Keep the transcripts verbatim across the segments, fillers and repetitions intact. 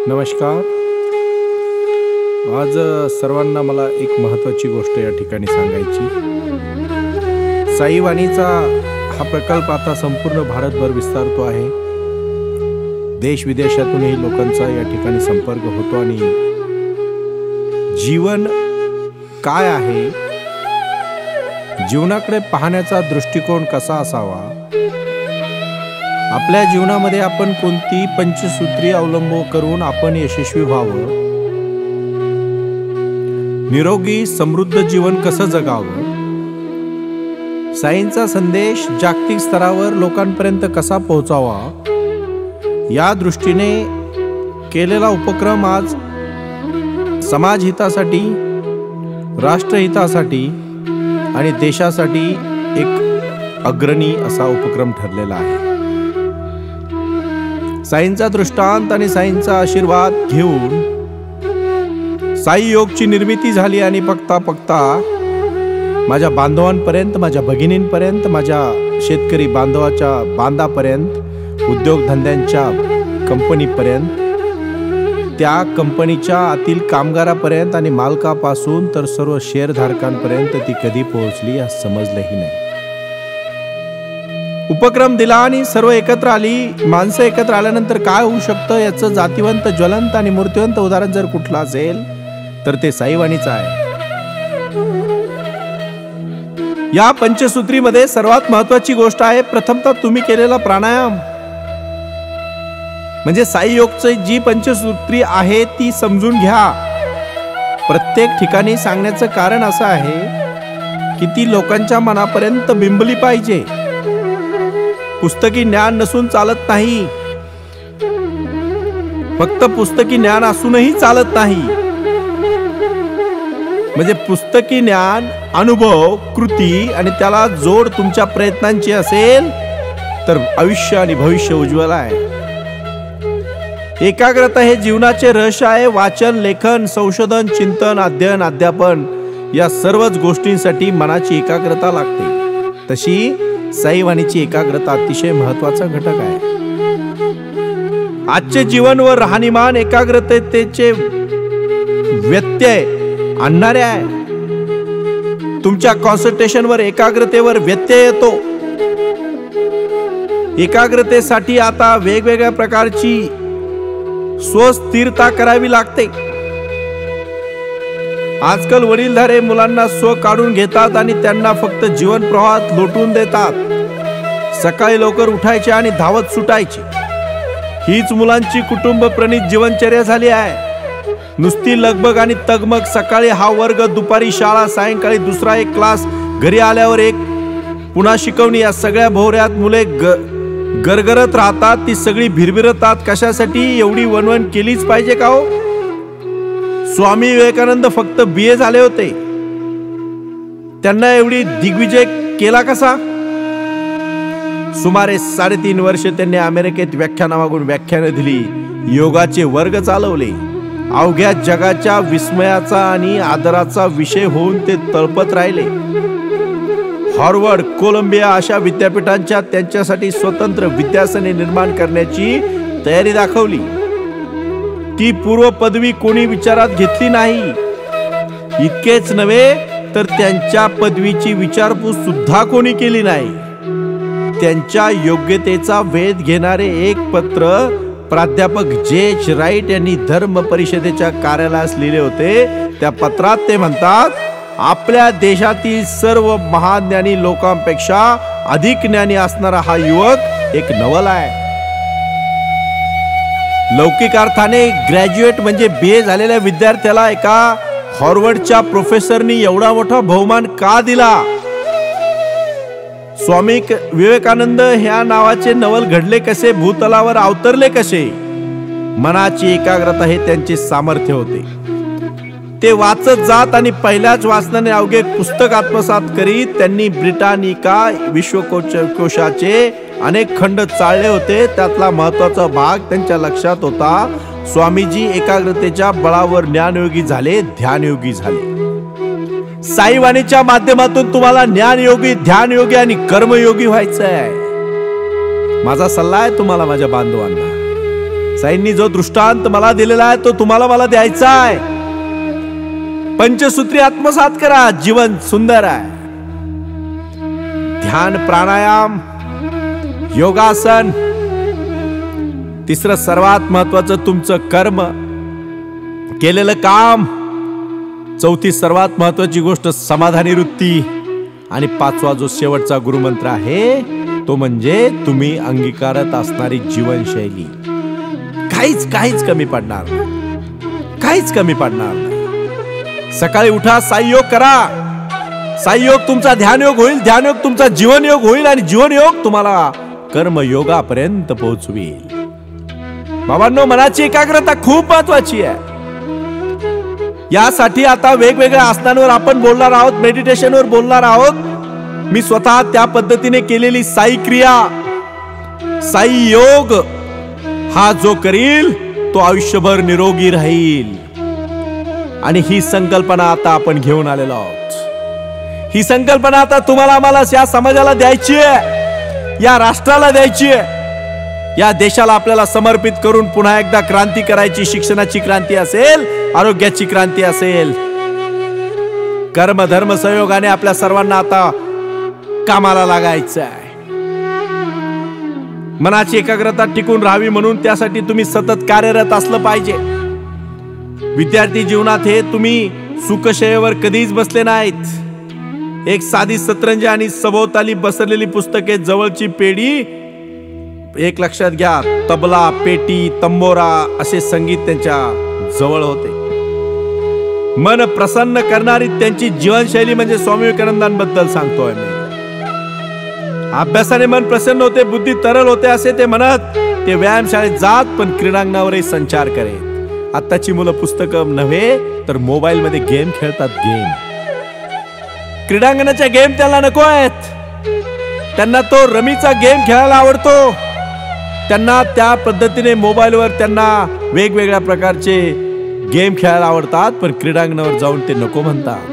नमस्कार. आज सर्वांना मला एक महत्त्वाची गोष्ट या ठिकाणी सांगायची. साईवाणीचा हा प्रकल्प आता संपूर्ण भारतभर विस्तारतो आहे. देश विदेशातूनही लोकांचा या ठिकाणी संपर्क होतो आणि जीवन काय आहे, जीवनाकडे पाहण्याचा दृष्टिकोन कसा असावा, आपल्या जीवनामध्ये आपण कोणती पंचसूत्री अवलंब करून आपण यशस्वी व्हावं, निरोगी समृद्ध जीवन कसं जगावं, साईंचा संदेश जागतिक स्तरावर लोकांपर्यंत कसा पोहोचावा, या दृष्टीने केलेला उपक्रम आज समाजहितासाठी, राष्ट्रहितासाठी आणि देशासाठी एक अग्रणी असा उपक्रम ठरलेला आहे. साईंचा दृष्टांत आणि साईंचा आशीर्वाद घेऊन साई योगची निर्मिती झाली आणि बघता बघता माझ्या बांधवांपर्यंत, माझ्या भगिनींपर्यंत, माझ्या शेतकरी बांधवाच्या बांधापर्यंत, उद्योगधंद्यांच्या कंपनीपर्यंत, त्या कंपनीच्या आतील कामगारापर्यंत आणि मालकापासून तर सर्व शेअरधारकांपर्यंत ती कधी पोहोचली हे समजलंही नाही. उपक्रम दिला आणि सर्व एकत्र आली. माणसं एकत्र आल्यानंतर काय होऊ शकतं याचं जातिवंत, ज्वलंत आणि मूर्तिवंत उदाहरण जर कुठलं असेल तर ते साईवाणीचं आहे. या पंचसूत्रीमध्ये सर्वात महत्वाची गोष्ट आहे प्रथमतः तुम्ही केलेला प्राणायाम. म्हणजे साई योगची जी पंचसूत्री आहे ती समजून घ्या. प्रत्येक ठिकाणी सांगण्याचं कारण असं आहे की ती लोकांच्या मनापर्यंत बिंबली पाहिजे. पुस्तकी ज्ञान नसून चालत नाही, फक्त पुस्तकी ज्ञान असूनही चालत नाही. म्हणजे पुस्तकी ज्ञान, अनुभव, कृती आणि त्याला जोड तुमच्या प्रयत्नांची असेल तर आयुष्य आणि भविष्य उज्ज्वल आहे. एकाग्रता हे जीवनाचे रहस्य आहे. वाचन, लेखन, संशोधन, चिंतन, अध्ययन, अध्यापन या सर्वच गोष्टींसाठी मनाची एकाग्रता लागते. तशी साईवाणीची एकाग्रता अतिशय महत्वाचा घटक आहे. आजचे जीवन व राहणीमान एकाग्रतेचे व्यत्यय आणणारे आहे. तुमच्या कॉन्सन्ट्रेशनवर, एकाग्रतेवर व्यत्यय येतो. एकाग्रतेसाठी आता वेगवेगळ्या प्रकारची स्वस्थिरता करावी लागते. आजकाल वडीलधारे मुलांना स्व काढून घेतात आणि त्यांना फक्त जीवन प्रवाहात लोटून देतात. सकाळी लवकर उठायचे आणि धावत सुटायचे, हीच मुलांची कुटुंब प्रणित जीवनचर्या झाली आहे. नुसती लगबग आणि तगमग. सकाळी हा वर्ग, दुपारी शाळा, सायंकाळी दुसरा एक क्लास, घरी आल्यावर एक पुन्हा शिकवणी. या सगळ्या भोवऱ्यात मुले ग गरगरत राहतात. ती सगळी भिरभिरतात. कशासाठी? एवढी वणवण केलीच पाहिजे का हो? स्वामी विवेकानंद फक्त बी ए झाले होते, त्यांना एवढी दिग्विजय केला कसा? सुमारे साडेतीन वर्ष त्यांनी अमेरिकेत व्याख्यानामागून व्याख्यानं दिली, योगाचे वर्ग चालवले. अवघ्या जगाच्या विस्मयाचा आणि आदराचा विषय होऊन ते तळपत राहिले. हार्वर्ड, कोलंबिया अशा विद्यापीठांच्या त्यांच्यासाठी स्वतंत्र विद्यासने निर्माण करण्याची तयारी दाखवली. ती पूर्व पदवी कोणी विचारात घेतली नाही. इतकेच नव्हे तर त्यांच्या पदवीची विचारपूस सुद्धा कोणी केली नाही. त्यांच्या योग्यतेचा वेध घेणारे एक पत्र प्राध्यापक जे एच राईट यांनी धर्म परिषदेच्या कार्यालयास लिहिले होते. त्या पत्रात ते म्हणतात, आपल्या देशातील सर्व महाज्ञानी लोकांपेक्षा अधिक ज्ञानी असणारा हा युवक एक नवल आहे. लौकिक अर्थाने ग्रॅज्युएट म्हणजे बी ए झालेल्या विद्यार्थ्याला एका हार्वर्डच्या प्रोफेसरनी एवढा मोठा बहुमान का दिला? स्वामी विवेकानंद ह्या नावाचे नवल घडले कसे? भूतलावर अवतरले कसे? मनाची एकाग्रता हे त्यांचे सामर्थ्य होते. ते वाचत जात आणि पहिल्याच वाचनाने अवघे पुस्तक आत्मसात करीत त्यांनी ब्रिटानिका विश्वकोशाचे अनेक खंड चाळले होते. त्यातला महत्वाचा भाग त्यांच्या लक्षात होता. स्वामीजी एकाग्रतेच्या बळावर ज्ञानयोगी झाले, ध्यानयोगी झाले. साईवाणीच्या माध्यमातून तुम्हाला ज्ञानयोगी, ध्यानयोगी आणि कर्मयोगी व्हायचं आहे. माझा सल्ला आहे तुम्हाला, माझ्या बांधवांना, साईंनी जो दृष्टांत मला दिलेला आहे तो तुम्हाला मला द्यायचा आहे. पंचसूत्री आत्मसात करा, जीवन सुंदर आहे. ध्यान, प्राणायाम, योगासन, तिसरं सर्वात महत्वाचं तुमचं कर्म, केलेलं काम, चौथी सर्वात महत्वाची गोष्ट समाधानी वृत्ती, आणि पाचवा जो शेवटचा गुरुमंत्र आहे तो म्हणजे तुम्ही अंगीकारत असणारी जीवनशैली. काहीच काहीच कमी पडणार नाही, काहीच कमी पडणार नाही. सकाळी उठा, साईयोग करा. साईयोग तुमचा ध्यानयोग होईल, ध्यानयोग तुमचा जीवनयोग होईल, आणि जीवनयोग तुम्हाला कर्मयोगापर्यंत पोहोचवेल. बाबांनो, मनाची एकाग्रता खूप महत्वाची आहे. यासाठी आता वेगवेगळ्या आसनांवर आपण बोलणार आहोत, मेडिटेशनवर बोलणार आहोत. मी स्वतः त्या पद्धतीने केलेली साई क्रिया, साई योग हा जो करील तो आयुष्यभर निरोगी राहील. आणि ही संकल्पना आता आपण घेऊन आलेलो आहोत. ही संकल्पना आता तुम्हाला आम्हाला या समाजाला द्यायची आहे, या राष्ट्राला द्यायची आहे, या देशाला आपल्याला समर्पित करून पुन्हा एकदा क्रांती करायची. शिक्षणाची क्रांती असेल, आरोग्याची क्रांती असेल, कर्म धर्म संयोगाने आपल्या सर्वांना आता कामाला लागायचं आहे. मनाची एकाग्रता टिकून राहावी म्हणून त्यासाठी तुम्ही सतत कार्यरत असलं पाहिजे. विद्यार्थी जीवनात हे तुम्ही सुखशयेवर कधीच बसले नाहीत. एक साधी सतरंजी आणि सभोवताली बसरलेली पुस्तके, जवळची पेढी, एक लक्षात घ्या, तबला, पेटी, तंबोरा असे संगीत त्यांच्या जवळ होते. मन प्रसन्न करणारी त्यांची जीवनशैली म्हणजे स्वामी विवेकानंदांबद्दल सांगतोय मी. अभ्यासाने मन प्रसन्न होते, बुद्धी तरल होते असे ते म्हणत. ते व्यायामशाळेत जात, पण क्रीडांगणावरही संचार करेत. आत्ताची मुलं पुस्तकं नव्हे तर मोबाईल मध्ये गेम खेळतात. गेम, क्रीडांगणाच्या गेम त्यांना नको आहेत. त्यांना तो रमीचा गेम खेळायला आवडतो. त्यांना त्या पद्धतीने मोबाईलवर त्यांना वेगवेगळ्या प्रकारचे गेम खेळायला आवडतात, पण क्रीडांगणावर जाऊन ते नको म्हणतात.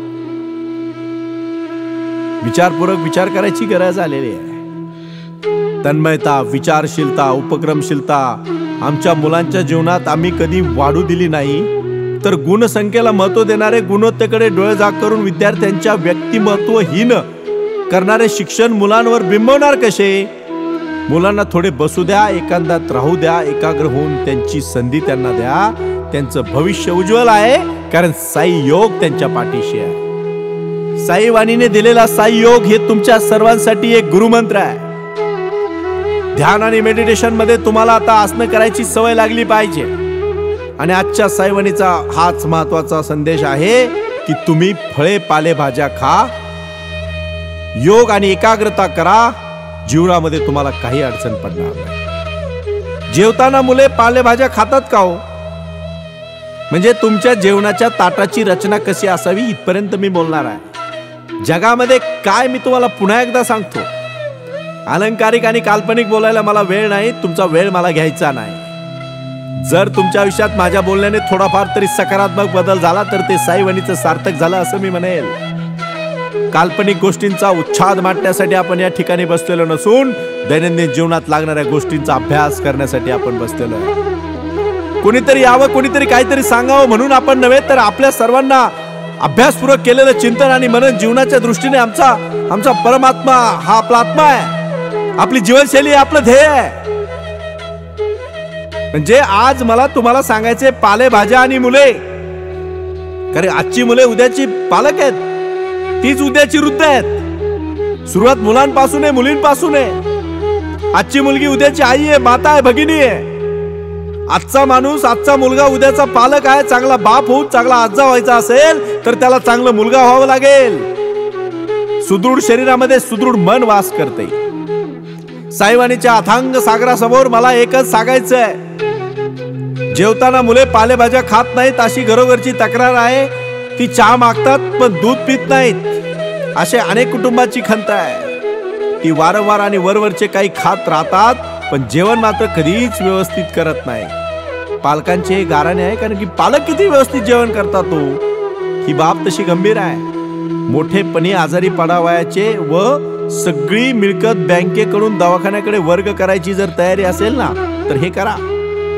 विचारपूर्वक विचार करायची गरज आलेली आहे. तन्मयता, विचारशीलता, उपक्रमशीलता आमच्या मुलांच्या जीवनात आम्ही कधी वाढू दिली नाही. तर गुणसंख्येला महत्व देणारे, गुणवत्तेकडे डोळेझाक करून विद्यार्थ्यांच्या व्यक्तिमत्वहीन करणारे शिक्षण मुलांवर बिंबवणार कसे? मुलांना थोडे बसू द्या, एकांतात राहू द्या, एकाग्र होऊन त्यांची संधी त्यांना द्या. त्यांचं भविष्य उज्ज्वल आहे, कारण साई योग त्यांच्या पाठीशी आहे. साई वाणीने दिलेला साई योग हे तुमच्या सर्वांसाठी एक गुरुमंत्र आहे. ध्यान आणि मेडिटेशन मध्ये तुम्हाला आता आसनं करायची सवय लागली पाहिजे. आणि आजच्या साई वाणीचा हाच महत्वाचा संदेश आहे की तुम्ही फळे पालेभाज्या खा, योग आणि एकाग्रता करा. जीवनामध्ये तुम्हाला काही अडचण पडणार नाही. जेवताना मुले पालेभाज्या खातात का हो? म्हणजे तुमच्या जेवणाच्या ताटाची रचना कशी असावी इथपर्यंत मी बोलणार आहे. जगामध्ये काय मी तुम्हाला पुन्हा एकदा सांगतो. अलंकारिक आणि काल्पनिक बोलायला मला वेळ नाही, तुमचा वेळ मला घ्यायचा नाही. जर तुमच्या आयुष्यात माझ्या बोलण्याने थोडाफार तरी सकारात्मक बदल झाला तर ते साई वाणीचं सार्थक झालं असं मी म्हणेल. काल्पनिक गोष्टींचा उच्छाद मांडण्यासाठी आपण या ठिकाणी बसलेलो नसून दैनंदिन जीवनात लागणाऱ्या गोष्टींचा अभ्यास करण्यासाठी आपण बसलेलो आहे. कोणीतरी यावं, कोणीतरी काहीतरी सांगावं म्हणून आपण नव्हे, तर आपल्या सर्वांना अभ्यासपूर्वक केलेलं चिंतन आणि मनन जीवनाच्या दृष्टीने आमचा आमचा परमात्मा हा आपला आत्मा आहे, आपली जीवनशैली आपलं ध्येय आहे. म्हणजे आज मला तुम्हाला सांगायचे पालेभाज्या आणि मुले, कारण आजची मुले उद्याची पालक आहेत, तीच उद्याची वृद्ध आहेत. सुरुवात मुलांपासून आहे, मुलींपासून आहे. आजची मुलगी उद्याची आई आहे, माता आहे, भगिनी आहे. आजचा माणूस, आजचा मुलगा उद्याचा पालक आहे. चांगला बाप होऊन चांगला आजा व्हायचा असेल तर त्याला चांगला मुलगा व्हावं लागेल. सुदृढ शरीरामध्ये सुदृढ मन वास करते. साईवाणीच्या अथांग सागरासमोर मला एकच सांगायचं आहे, जेवताना मुले पालेभाज्या खात नाहीत अशी घरोघरची तक्रार आहे. ती चहा मागतात पण दूध पित नाहीत, असे अनेक कुटुंबाची खंत आहे. ती वारंवार आणि वरवरचे काही खात राहतात पण जेवण मात्र कधीच व्यवस्थित करत नाही. पालकांचे गाराणे आहे, कारण की पालक किती व्यवस्थित जेवण करतात तो ही बाब तशी गंभीर आहे. मोठेपणी आजारी पडावयाचे व सगळी मिळकत बँकेकडून दवाखान्याकडे वर्ग करायची जर तयारी असेल ना तर हे करा.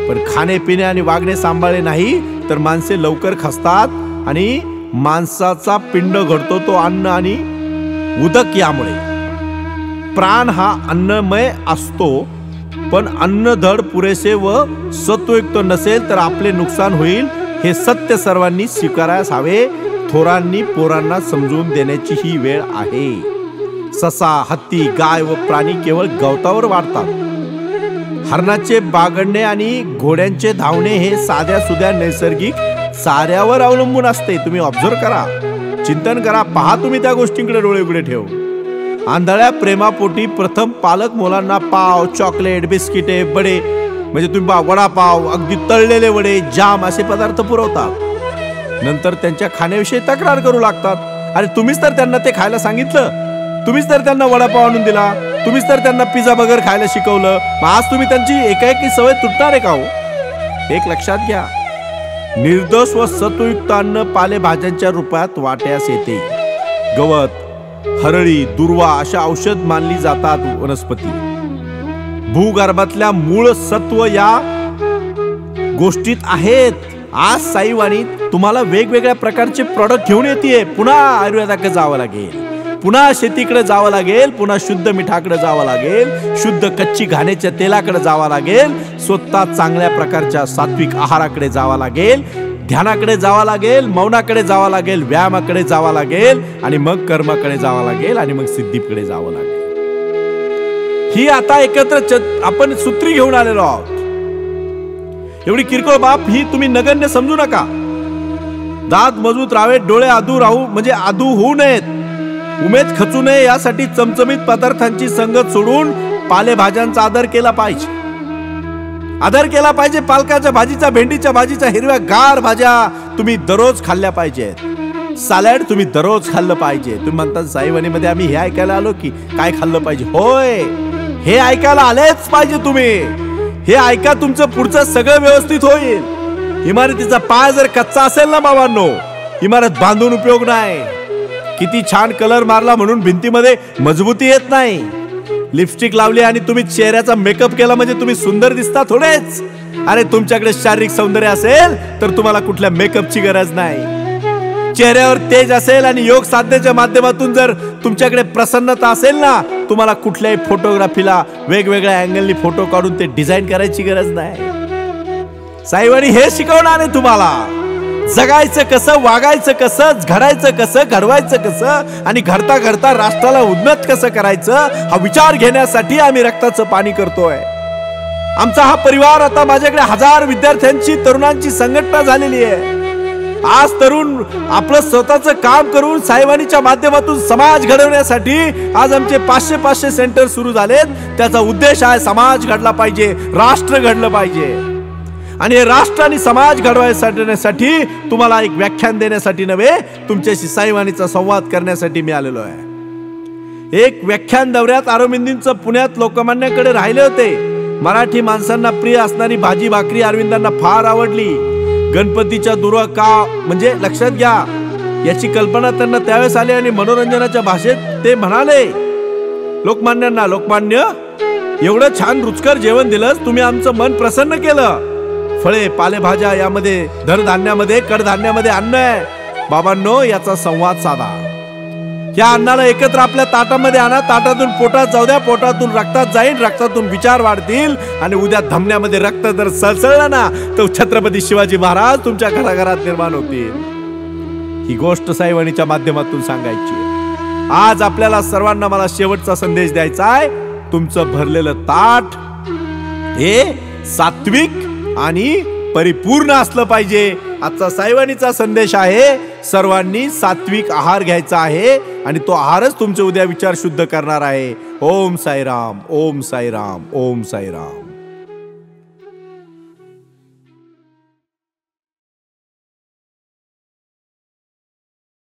पण खाणे पिणे आणि वागणे सांभाळले नाही तर माणसे लवकर खचतात आणि माणसाचा पिंड घडतो तो अन्न आणि उदक यामुळे. प्राण हा अन्नमय असतो, पण अन्न धड पुरेसे व सत्वयुक्त नसेल तर आपले नुकसान होईल, हे सत्य सर्वांनी स्वीकारायला हवे. थोरांनी पोरांना समजून देण्याची ही वेळ आहे. ससा, हत्ती, गाय व प्राणी केवळ गवतावर वाढतात. हरणाचे बागडणे आणि घोड्यांचे धावणे हे साध्या सुध्या नैसर्गिक चाऱ्यावर अवलंबून असते. तुम्ही ऑब्झर्व करा, चिंतन करा, पहा तुम्ही त्या गोष्टींकडे डोळे उघडे ठेव. आंधळ्या प्रेमापोटी प्रथम पालक मुलांना पाव, चॉकलेट, बिस्किटे, वडे म्हणजे तुम्ही पहा वडापाव, अगदी तळलेले वडे, जाम असे पदार्थ पुरवतात. नंतर त्यांच्या खाण्याविषयी तक्रार करू लागतात. अरे तुम्हीच तर त्यांना ते खायला सांगितलं, तुम्हीच तर त्यांना वडापाव आणून दिला, तुम्हीच तर त्यांना पिझ्झा बर्गर खायला शिकवलं, मग आज तुम्ही त्यांची एकाएकी सवय तुटणार आहे का हो? एक लक्षात घ्या, निर्दोष व सत्वयुक्त अन्न पालेभाज्यांच्या रूपात वाट्यास येते. गवत, हरळी, दुर्वा अशा औषध मानली जातात वनस्पती. भूगर्भातल्या मूळ सत्व या गोष्टीत आहेत. आज साईवाणी तुम्हाला वेगवेगळ्या प्रकारचे प्रॉडक्ट घेऊन येते. पुन्हा आयुर्वेदाकडे जावं लागेल, पुन्हा शेतीकडे जावं लागेल, पुन्हा शुद्ध मिठाकडे जावं लागेल, शुद्ध कच्ची घाण्याच्या तेलाकडे जावं लागेल, स्वतः चांगल्या प्रकारच्या सात्विक आहाराकडे जावं लागेल, ध्यानाकडे जावं लागेल, मौनाकडे जावं लागेल, व्यायामाकडे जावं लागेल आणि मग कर्माकडे जावं लागेल आणि मग सिद्धीकडे जावं लागेल. ही आता एकत्र आपण सूत्री घेऊन आलेलो आहोत. एवढी किरकोळ बाप ही तुम्ही नगण्य समजू नका. दात मजबूत राहावेत, डोळे आदू राहू म्हणजे आदू होऊ नयेत, उमेद खचू नये यासाठी चमचमीत पदार्थांची संगत सोडून पालेभाज्यांचा आदर केला पाहिजे. आदर केला पाहिजे पालकाच्या भाजीचा, भेंडीच्या भाजीचा, हिरव्या गार भाज्या तुम्ही दररोज खाल्ल्या पाहिजेत. सॅलड तुम्ही दररोज खाल्लं पाहिजे. तुम्ही म्हणता साईवाणीमध्ये आम्ही हे ऐकायला आलो की काय खाल्लं पाहिजे? होय, हे ऐकायला आलेच पाहिजे तुम्ही. हे ऐका, तुमचं पुढचं सगळं व्यवस्थित होईल. इमारतीचा पाय जर कच्चा असेल ना बाबांनो, इमारत बांधून उपयोग नाही. किती छान कलर मारला म्हणून भिंतीमध्ये मजबूती येत नाही. लिपस्टिक लावली आणि तुम्ही चेहऱ्याचा मेकअप केला म्हणजे तुम्ही सुंदर दिसता थोडेच. अरे तुमच्याकडे शारीरिक सौंदर्य असेल तर तुम्हाला कुठल्या मेकअपची गरज नाही. चेहऱ्यावर तेज असेल आणि योग साधनेच्या माध्यमातून जर तुमच्याकडे प्रसन्नता असेल ना, तुम्हाला कुठल्याही फोटोग्राफीला वेगवेगळ्या अँगलनी फोटो काढून ते डिझाईन करायची गरज नाही. साईवाणी हे शिकवणार आहे तुम्हाला. जगायचं कसं, वागायचं कसं, घडायचं कसं, घडवायचं कसं आणि घडता घडता राष्ट्राला उन्नत कसं करायचं हा विचार घेण्यासाठी आम्ही रक्ताचं पाणी करतोय. आमचा हा परिवार, आता माझ्याकडे हजार विद्यार्थ्यांची, तरुणांची संघटना झालेली आहे. आज तरुण आपलं स्वतःचं काम करून साईवाणीच्या माध्यमातून समाज घडवण्यासाठी आज आमचे पाचशे पाचशे सेंटर सुरू झालेत. त्याचा उद्देश आहे समाज घडला पाहिजे, राष्ट्र घडलं पाहिजे. आणि हे राष्ट्र आणि समाज घडवायसाठी तुम्हाला एक व्याख्यान देण्यासाठी नव्हे, तुमच्याशी साईवाणीचा संवाद करण्यासाठी मी आलेलो आहे. एक व्याख्यान दौऱ्यात अरविंदींचं पुण्यात लोकमान्याकडे राहिले होते. मराठी माणसांना प्रिय असणारी भाजी भाकरी अरविंदांना फार आवडली. गणपतीच्या दुर्वा का म्हणजे लक्षात घ्या, याची कल्पना त्यांना त्यावेळेस आली आणि मनोरंजनाच्या भाषेत ते म्हणाले लोकमान्यांना, लोकमान्य एवढं छान रुचकर जेवण दिलंस, तुम्ही आमचं मन प्रसन्न केलं. फळे, पालेभाज्या यामध्ये, धनधान्यामध्ये, कडधान्यामध्ये अन्न आहे. बाबांनो, याचा संवाद साधा. या अन्नाला एकत्र आपल्या ताटामध्ये आणा. ताटातून पोटात जाऊ द्या, पोटातून रक्तात जाईल, रक्तातून विचार वाढतील आणि उद्या धमन्यामध्ये रक्त जर सळसळलं ना तर छत्रपती शिवाजी महाराज तुमच्या घराघरात निर्माण होतील. ही गोष्ट साईवाणीच्या माध्यमातून सांगायची. आज आपल्याला सर्वांना मला शेवटचा संदेश द्यायचा आहे. तुमचं भरलेलं ताट हे सात्विक आणि परिपूर्ण असलं पाहिजे. आजचा साईवाणीचा संदेश आहे, सर्वांनी सात्विक आहार घ्यायचा आहे आणि तो आहारच तुमचे उद्या विचार शुद्ध करणार आहे. ओम साईराम, ओम साईराम, ओम साईराम.